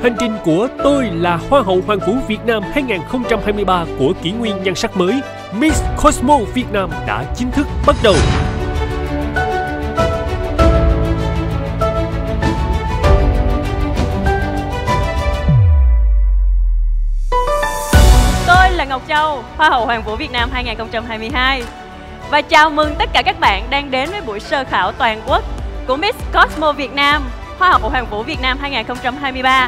Hành trình của Tôi là Hoa hậu Hoàng vũ Việt Nam 2023 của kỷ nguyên nhan sắc mới Miss Cosmo Việt Nam đã chính thức bắt đầu. Tôi là Ngọc Châu, Hoa hậu Hoàng vũ Việt Nam 2022. Và chào mừng tất cả các bạn đang đến với buổi sơ khảo toàn quốc của Miss Cosmo Việt Nam, Hoa hậu Hoàng vũ Việt Nam 2023.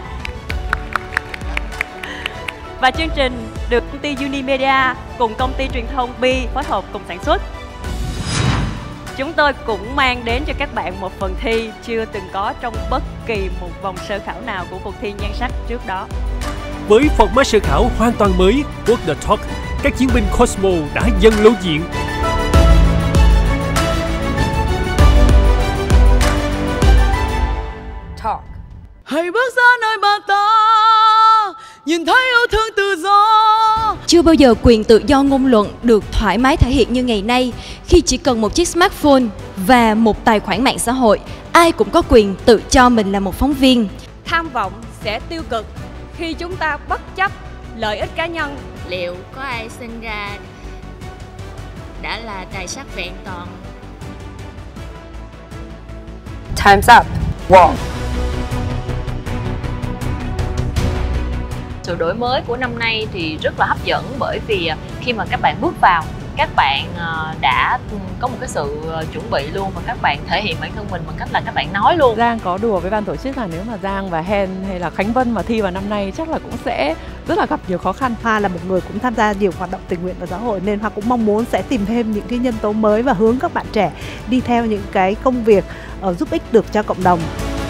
Và chương trình được công ty Unimedia cùng công ty truyền thông Bi phối hợp cùng sản xuất. Chúng tôi cũng mang đến cho các bạn một phần thi chưa từng có trong bất kỳ một vòng sơ khảo nào của cuộc thi nhan sắc trước đó. Với format sơ khảo hoàn toàn mới, Walk the Talk, các chiến binh Cosmo đã dần lộ diện. Talk. Hãy bước ra nơi bà ta, nhìn thấy yêu thương tự do. Chưa bao giờ quyền tự do ngôn luận được thoải mái thể hiện như ngày nay, khi chỉ cần một chiếc smartphone và một tài khoản mạng xã hội, ai cũng có quyền tự cho mình là một phóng viên. Tham vọng sẽ tiêu cực khi chúng ta bất chấp lợi ích cá nhân. Liệu có ai sinh ra đã là tài sắc vẹn toàn? Time's up. Wow. Sự đổi mới của năm nay thì rất là hấp dẫn, bởi vì khi mà các bạn bước vào, các bạn đã có một cái sự chuẩn bị luôn, và các bạn thể hiện bản thân mình bằng cách là các bạn nói luôn. Giang có đùa với ban tổ chức là nếu mà Giang và Hen hay là Khánh Vân mà thi vào năm nay chắc là cũng sẽ rất là gặp nhiều khó khăn. Hoa là một người cũng tham gia nhiều hoạt động tình nguyện và xã hội, nên Hoa cũng mong muốn sẽ tìm thêm những cái nhân tố mới và hướng các bạn trẻ đi theo những cái công việc giúp ích được cho cộng đồng.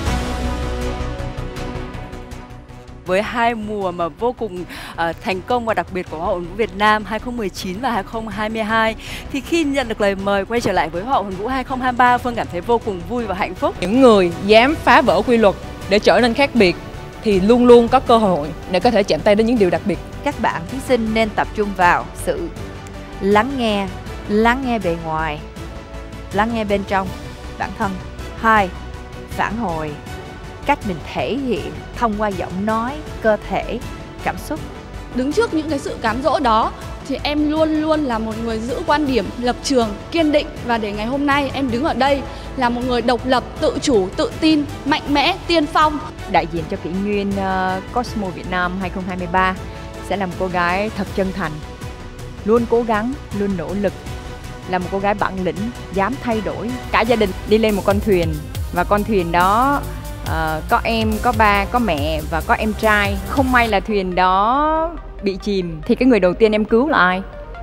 Với hai mùa mà vô cùng thành công và đặc biệt của Hoa hậu Hoàn vũ Việt Nam 2019 và 2022, thì khi nhận được lời mời quay trở lại với Hoa hậu Hoàn vũ 2023, Phương cảm thấy vô cùng vui và hạnh phúc. Những người dám phá vỡ quy luật để trở nên khác biệt thì luôn luôn có cơ hội để có thể chạm tay đến những điều đặc biệt. Các bạn thí sinh nên tập trung vào sự lắng nghe bề ngoài, lắng nghe bên trong bản thân. 2. Phản hồi cách mình thể hiện thông qua giọng nói, cơ thể, cảm xúc. Đứng trước những cái sự cám dỗ đó thì em luôn luôn là một người giữ quan điểm, lập trường, kiên định. Và để ngày hôm nay em đứng ở đây là một người độc lập, tự chủ, tự tin, mạnh mẽ, tiên phong. Đại diện cho kỷ nguyên Cosmo Việt Nam 2023 sẽ là một cô gái thật chân thành, luôn cố gắng, luôn nỗ lực, là một cô gái bản lĩnh, dám thay đổi. Cả gia đình đi lên một con thuyền, và con thuyền đó có em, có ba, có mẹ và có em trai. Không may là thuyền đó bị chìm, thì cái người đầu tiên em cứu là ai?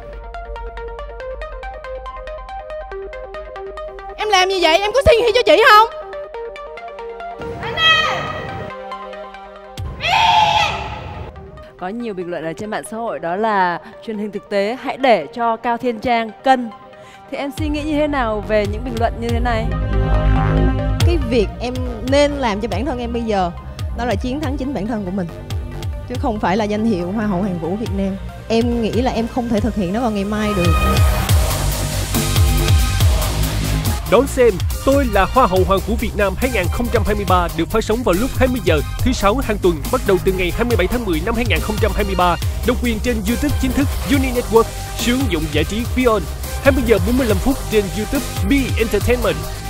Em làm như vậy em có suy nghĩ cho chị không? Có nhiều bình luận ở trên mạng xã hội đó là truyền hình thực tế hãy để cho Cao Thiên Trang cân. Thì em suy nghĩ như thế nào về những bình luận như thế này? Cái việc em nên làm cho bản thân em bây giờ đó là chiến thắng chính bản thân của mình, chứ không phải là danh hiệu Hoa hậu Hoàn vũ Việt Nam. Em nghĩ là em không thể thực hiện nó vào ngày mai được. Đón xem Tôi là Hoa hậu Hoàng vũ Việt Nam 2023 được phát sóng vào lúc 20 giờ thứ 6 hàng tuần, bắt đầu từ ngày 27 tháng 10 năm 2023. Độc quyền trên YouTube chính thức Uni Network, sử dụng giải trí Vion. 20 giờ 45 phút trên YouTube Bi Entertainment.